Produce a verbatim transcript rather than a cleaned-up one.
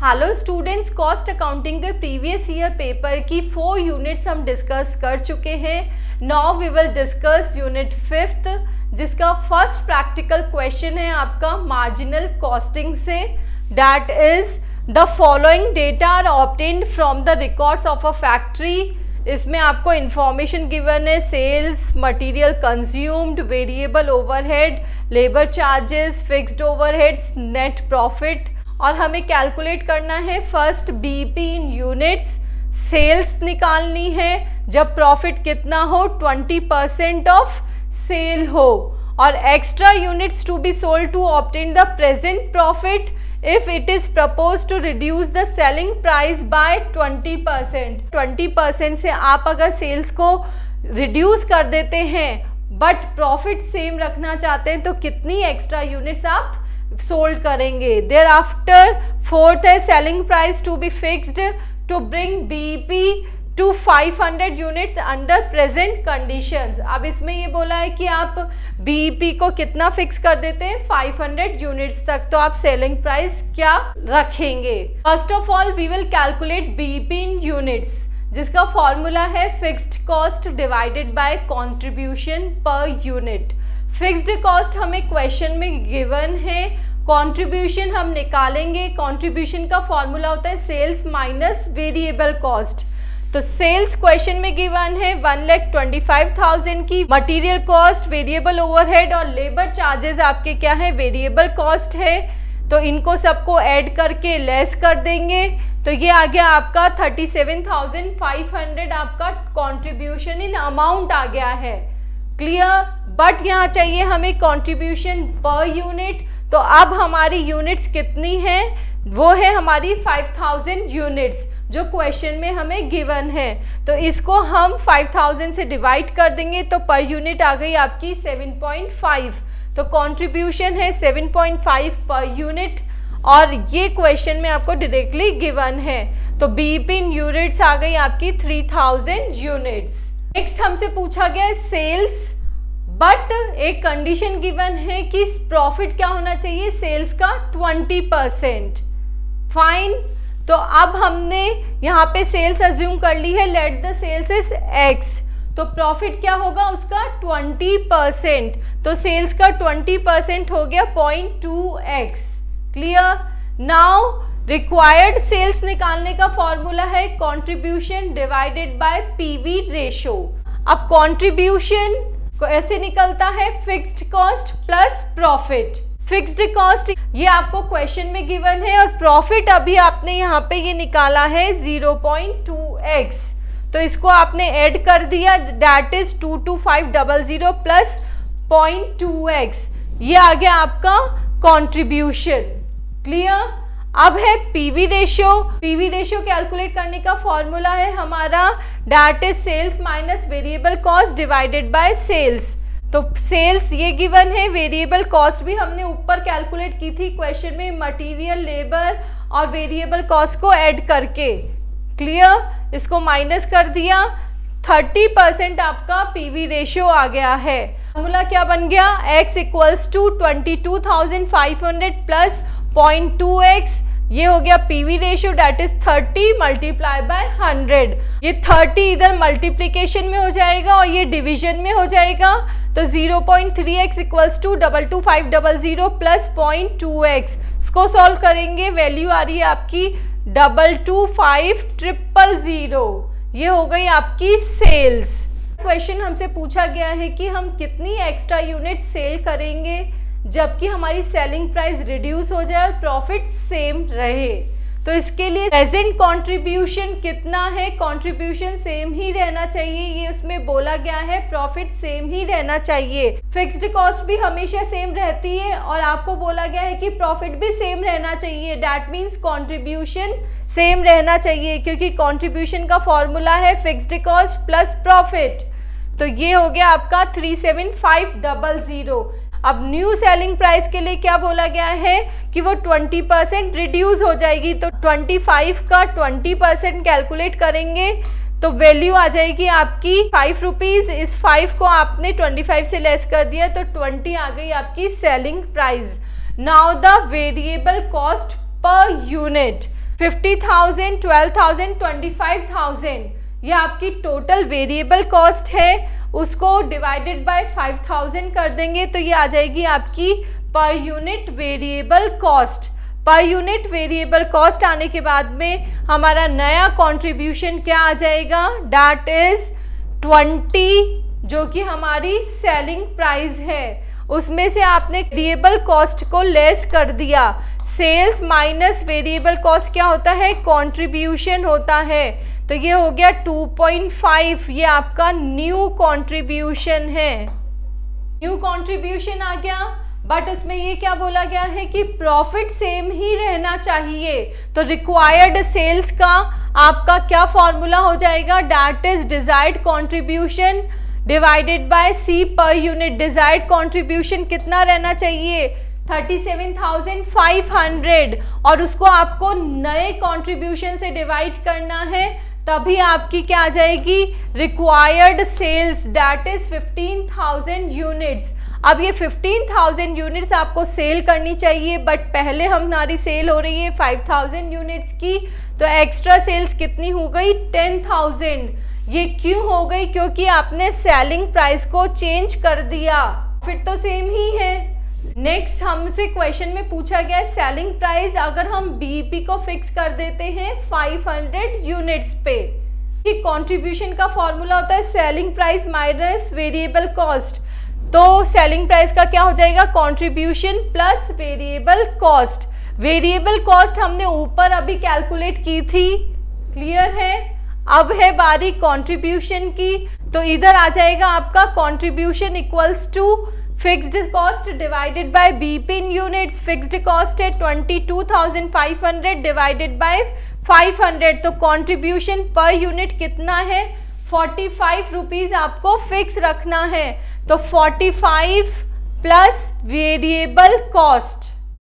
Hello students, cost accounting के previous year paper की four units हम डिस्कस कर चुके हैं। Now we will discuss unit fifth, जिसका फर्स्ट प्रैक्टिकल क्वेश्चन है आपका मार्जिनल कॉस्टिंग से। That is the following data are obtained from the records of a factory. इसमें आपको इंफॉर्मेशन गिवन है sales, material consumed, variable overhead, labour charges, fixed overheads, net profit. और हमें calculate करना है first BEP in units, sales निकालनी है जब प्रॉफिट कितना हो, ट्वेंटी परसेंट ऑफ सेल हो, और extra units to be sold to obtain the present profit if it is propose to reduce the selling price by twenty percent. Twenty percent से आप अगर सेल्स को रिड्यूस कर देते हैं बट प्रॉफिट सेम रखना चाहते हैं तो कितनी एक्स्ट्रा यूनिट्स आप सोल्ड करेंगे। देयर आफ्टर फोर्थ है selling price to be fixed to bring BEP to five hundred units under present conditions. अब इसमें ये बोला है कि आप बीईपी को कितना फिक्स कर देते हैं, फाइव हंड्रेड यूनिट्स तक, तो आप सेलिंग प्राइस क्या रखेंगे। First of all we will calculate BEP in units, जिसका फॉर्मूला है fixed cost divided by contribution per unit. Fixed cost हमें क्वेश्चन में गिवन है, कंट्रीब्यूशन हम निकालेंगे। कंट्रीब्यूशन का फॉर्मूला होता है सेल्स माइनस वेरिएबल कॉस्ट। तो सेल्स क्वेश्चन में गिवन है one lakh twenty five thousand की, मटेरियल कॉस्ट, वेरिएबल ओवरहेड और लेबर चार्जेस आपके क्या है, वेरिएबल कॉस्ट है। तो इनको सबको ऐड करके लेस कर देंगे तो ये आ गया आपका thirty seven thousand five hundred आपका कंट्रीब्यूशन इन अमाउंट आ गया है। क्लियर। बट यहाँ चाहिए हमें कंट्रीब्यूशन पर यूनिट, तो अब हमारी यूनिट्स कितनी है, वो है हमारी फाइव थाउजेंड यूनिट्स जो क्वेश्चन में हमें गिवन है। तो इसको हम फाइव थाउजेंड से डिवाइड कर देंगे तो पर यूनिट आ गई आपकी सेवन पॉइंट फाइव। तो कंट्रीब्यूशन है seven point five per unit और ये क्वेश्चन में आपको डायरेक्टली गिवन है। तो बीईपी इन यूनिट्स आ गई आपकी थ्री थाउजेंड यूनिट्स। नेक्स्ट हमसे पूछा गया है सेल्स, बट एक कंडीशन गिवन है कि प्रॉफिट क्या होना चाहिए, सेल्स का ट्वेंटी परसेंट। फाइन। तो अब हमने यहाँ पे सेल्स अज्यूम कर ली है, let the sales is X, तो प्रॉफिट क्या होगा उसका ट्वेंटी परसेंट। तो सेल्स का ट्वेंटी परसेंट हो गया point two X. Clear. Now required sales निकालने का फॉर्मूला है contribution divided by PV ratio. अब कंट्रीब्यूशन को ऐसे निकलता है fixed cost plus profit. Fixed cost ये आपको क्वेश्चन में गिवन है और प्रॉफिट अभी आपने यहाँ पे ये निकाला है ज़ीरो पॉइंट टू एक्स, तो इसको आपने ऐड कर दिया, that is two two five double zero plus point two X, ये आ गया आपका कंट्रीब्यूशन। क्लियर। अब है PV ratio. PV ratio calculate करने का फॉर्मूला है हमारा that is sales minus variable cost divided by sales. तो सेल्स ये गिवन है, वेरिएबल कॉस्ट भी हमने ऊपर कैलकुलेट की थी क्वेश्चन में, मटेरियल, लेबर और वेरिएबल कॉस्ट को ऐड करके। क्लियर। इसको माइनस कर दिया, थर्टी परसेंट आपका पीवी रेशियो आ गया है। फॉर्मूला क्या बन गया, x equals to twenty two thousand five hundred plus point two X, ये हो गया PV ratio that is thirty multiply by hundred. ये थर्टी इधर मल्टीप्लीकेशन में हो जाएगा और ये डिवीजन में हो जाएगा, तो zero point three X equals to double two five double zero plus point two X. इसको सॉल्व करेंगे, वैल्यू आ रही है आपकी double two five triple zero, ये हो गई आपकी सेल्स। क्वेश्चन हमसे पूछा गया है कि हम कितनी एक्स्ट्रा यूनिट सेल करेंगे जबकि हमारी सेलिंग प्राइस रिड्यूस हो जाए और प्रॉफिट सेम रहे। तो इसके लिए प्रेजेंट कंट्रीब्यूशन कितना है, कंट्रीब्यूशन सेम ही रहना चाहिए, ये उसमें बोला गया है, प्रॉफिट सेम ही रहना चाहिए। फिक्स्ड कॉस्ट भी हमेशा सेम रहती है और आपको बोला गया है कि प्रॉफिट भी सेम रहना चाहिए, दैट मीन्स कंट्रीब्यूशन सेम रहना चाहिए क्योंकि कंट्रीब्यूशन का फॉर्मूला है फिक्स्ड कॉस्ट प्लस प्रॉफिट। तो ये हो गया आपका three seven five double zero. अब न्यू सेलिंग प्राइस के लिए क्या बोला गया है कि वो ट्वेंटी परसेंट रिड्यूस हो जाएगी, तो ट्वेंटी फाइव का ट्वेंटी परसेंट कैलकुलेट करेंगे तो वैल्यू आ जाएगी आपकी फाइव रुपीज। इस फाइव को आपने ट्वेंटी फाइव से लेस कर दिया तो ट्वेंटी आ गई आपकी selling price. Now the variable cost per unit. Fifty thousand, twelve thousand, twenty five thousand ये आपकी टोटल वेरिएबल कॉस्ट है, उसको डिवाइडेड बाय फाइव थाउजेंड कर देंगे तो ये आ जाएगी आपकी per unit variable cost. Per unit variable cost आने के बाद में हमारा नया कंट्रीब्यूशन क्या आ जाएगा, दैट इज ट्वेंटी, जो कि हमारी सेलिंग प्राइस है। उसमें से आपने वेरिएबल कॉस्ट को लेस कर दिया। सेल्स माइनस वेरिएबल कॉस्ट क्या होता है, कंट्रीब्यूशन होता है। तो ये हो गया टू पॉइंट फाइव, ये आपका न्यू कंट्रीब्यूशन है, न्यू कंट्रीब्यूशन आ गया। बट उसमें ये क्या बोला गया है कि प्रॉफिट सेम ही रहना चाहिए। तो रिक्वायर्ड सेल्स का आपका क्या फॉर्मूला हो जाएगा, that is desired contribution divided by C per unit. Desired contribution कितना रहना चाहिए, thirty seven thousand five hundred, और उसको आपको नए कंट्रीब्यूशन से डिवाइड करना है, तभी आपकी क्या आ जाएगी, required sales, that is fifteen thousand units. अब ये फिफ्टीन थाउजेंड यूनिट्स आपको सेल करनी चाहिए, बट पहले हमारी सेल हो रही है फाइव थाउजेंड यूनिट्स की, तो एक्स्ट्रा सेल्स कितनी हो गई, टेन थाउजेंड। ये क्यों हो गई, क्योंकि आपने सेलिंग प्राइस को चेंज कर दिया, फिर तो सेम ही है। नेक्स्ट हमसे क्वेश्चन में पूछा गया है सेलिंग प्राइस अगर हम बीईपी को फिक्स कर देते हैं फाइव हंड्रेड यूनिट्स पे, कि कंट्रीब्यूशन का फॉर्मूला होता है selling price minus variable cost. तो सेलिंग प्राइस का क्या हो जाएगा, contribution plus variable cost. Variable cost हमने ऊपर अभी कैलकुलेट की थी, क्लियर है। अब है बारी कंट्रीब्यूशन की, तो इधर आ जाएगा आपका contribution equals to fixed cost divided by BEP in units. Fixed cost है twenty two thousand five hundred divided by five hundred, तो कंट्रीब्यूशन पर यूनिट कितना है, फोर्टी फाइव रुपीज आपको फिक्स रखना है। तो forty five plus variable cost,